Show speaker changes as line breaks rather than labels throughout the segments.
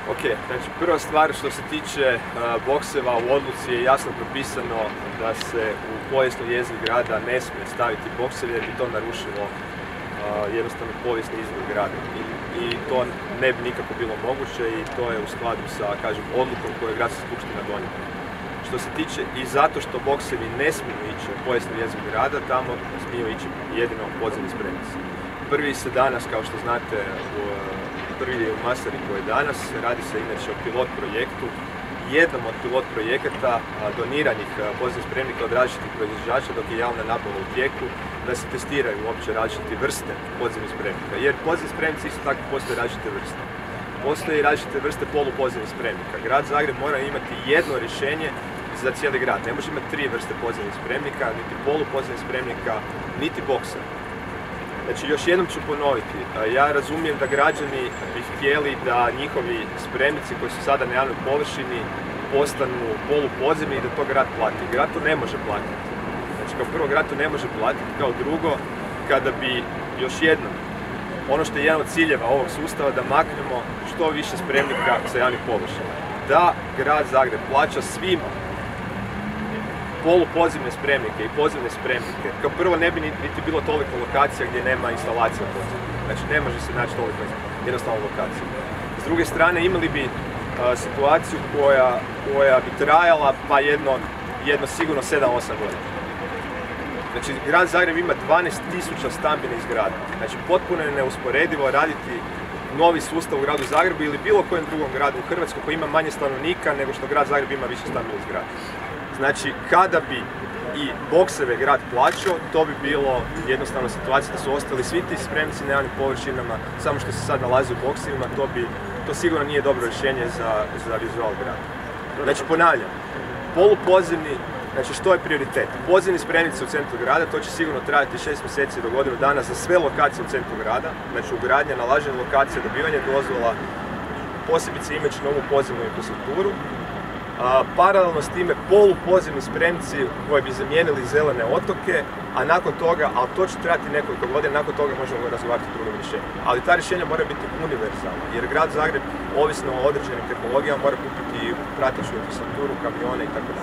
Ok, znači prva stvar što se tiče bokseva u odluci je jasno propisano da se u povijesnoj jezgri grada ne smije staviti boksevi jer bi to narušilo jednostavno povijesni izgled grada. I to ne bi nikako bilo moguće i to je u skladu sa, kažem, odlukom koju je gradska skupština donijela. Što se tiče i zato što boksevi ne smiju ići u povijesnu jezgru grada, tamo smiju ići jedino podzemni spremnici. Prvi se danas, kao što znate, prvi je u Masari koji je danas, radi se inače o pilot projektu, jednom od pilot projekata doniranih podzemnih spremnika od različitih proizvođača dok je javna nabava u tijeku, da se testiraju uopće različite vrste podzemnih spremnika. Jer podzemni spremnici isto tako postoje različite vrste. Postoje različite vrste polupodzemnih spremnika. Grad Zagreb mora imati jedno rješenje za cijeli grad. Ne može imati 3 vrste podzemnih spremnika, niti polupodzemnih spremnika, niti boksa. Znači, još jednom ću ponoviti, ja razumijem da građani bi htjeli da njihovi spremnici koji su sada na javnoj površini postanu polupodzemni i da to grad plati. Grad to ne može platiti. Znači, kao prvo, grad to ne može platiti, kao drugo, kada bi još jednom, ono što je jedan od ciljeva ovog sustava, da maknemo što više spremnika sa javnih površina. Da grad Zagreb plaća svima polupodzemne spremnike i podzemne spremnike. Kao prvo, ne bi niti bilo toliko lokacija gdje nema instalacija podzemna. Znači, ne može se naći toliko jednostavno lokacija. S druge strane, imali bi situaciju koja bi trajala pa jedno sigurno 7-8 godina. Znači, grad Zagreb ima 12.000 stambenih zgrada. Znači, potpuno je neusporedivo raditi novi sustav u gradu Zagrebu ili bilo kojem drugom gradu u Hrvatskoj koji ima manje stanovnika nego što grad Zagreb ima više stambenih zgrada. Znači, kada bi i bokseve grad plaćao, to bi bilo jednostavno situacija da su ostali svi ti spremnici na javnim površinama, samo što se sad nalazi u boksevima, to sigurno nije dobro rješenje za vizual grada. Znači, ponavljam, polupodzemni, znači što je prioritet? Podzemni spremnici u centru grada, to će sigurno trajati 6 mjeseci do godinu dana za sve lokacije u centru grada, znači ugradnja, nalaženje lokacije, dobivanje dozvola, posebice imajući novu podzemnu infrastrukturu. Paralelno s time polupodzemni spremnici koji bi zamijenili zelene otoke, a nakon toga, ali to će trajati nekoliko godina, nakon toga možemo razgovarati o drugim rješenjima. Ali ta rješenja moraju biti univerzalna, jer grad Zagreb, ovisno o određenim tehnologijama, mora kupiti prateću infrastrukturu, kamione itd.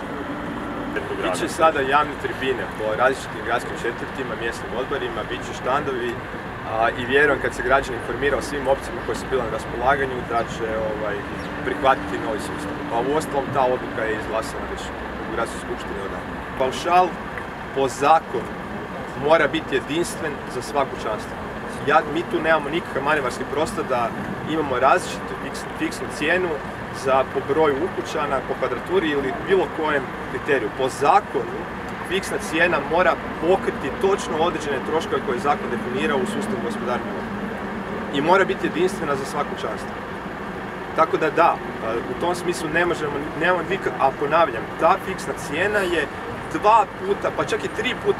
Bit će sada javne tribine po različitim gradskim četvrtima, mjesnim odborima, bit će štandovi i vjerujem kad se građani informira o svim opcijama koje su bile na raspolaganju da će prihvatiti novi sustav. Pa uostalom ta odluka je izglasana već u gradskoj skupštini odavno. Paušal po zakonu mora biti jedinstven za sva kućanstva. Mi tu nemamo nikakav manevarski prostor da imamo različitu fiksnu cijenu po broju ukućana, po kvadraturi ili bilo kojem kriteriju. Po zakonu fiksna cijena mora pokriti točno određene troškove koje zakon definira u sustavu gospodarenja otpadom. I mora biti jedinstvena za sva kućanstva. Tako da da, u tom smislu nemamo nikak, a ponavljam, ta fiksna cijena je 2 puta, pa čak i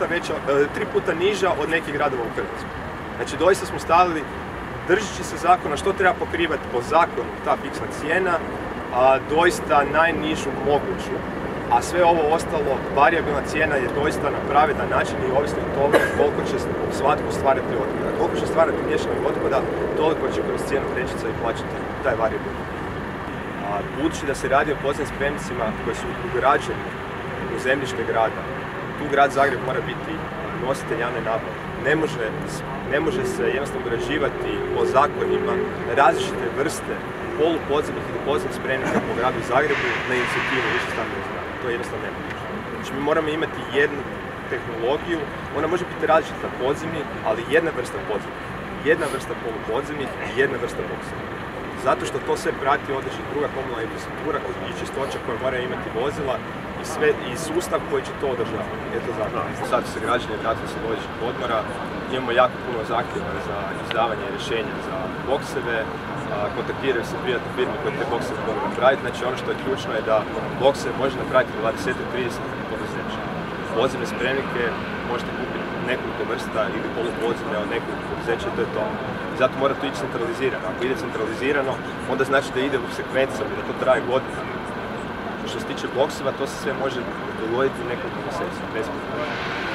3 puta niža od nekih gradova u Hrvatskoj. Znači, doista smo stavili, držeći se zakona što treba pokrivati po zakonu ta fiksna cijena, doista najnižu moguću, a sve ovo ostalo, varijabilna cijena je doista na pravedan način i ovisno od toga koliko će svatko stvarati otpada. Koliko će stvarati miješanog otpada, toliko će kroz cijenu vrećica i plaćati taj varijabilni. Budući da se radi o podzemnim spremnicima koji su ugrađeni u zemljište grada, tu grad Zagreb mora biti nositelj javne nabave. Ne može se jednostavno ugrađivati po zakonima različite vrste polupodzemnih ili podzemnih spremnika po gradu Zagrebu na inicijativu više stambenih zgrada. To je jednostavno nemoguće. Znači, mi moramo imati jednu tehnologiju, ona može biti različita podzemnih, ali jedna vrsta podzemnih, jedna vrsta polupodzemnih i jedna vrsta boksevnih. Zato što to sve prati određena druga komunalna infrastruktura i čistoća koja mora imati vozila i sustav koji će to održavati. Eto zato. Sad se građani vratili sa godišnjeg odmora, imamo jako puno zahtjeva za izdavanje rješenja za bokseve, kontaktiraju se privatne firme koje te bokseve mogu napraviti. Znači, ono što je ključno je da bokse može napraviti 20-30 poduzeća. Podzemne spremnike možete kupiti nekoliko vrsta ili polupodzemne od nekoliko poduzeća i to je to. Zato mora to ići centralizirano. Ako ide centralizirano, onda znači da ide u sekvencama, da to traje godinama. Što se tiče bokseva, to se sve može dogoditi u nekoliko mjeseci, bez problema.